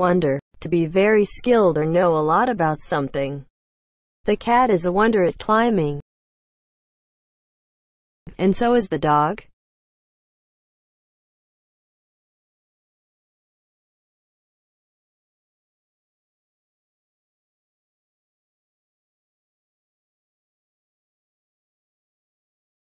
Wonder, to be very skilled or know a lot about something. The cat is a wonder at climbing, and so is the dog.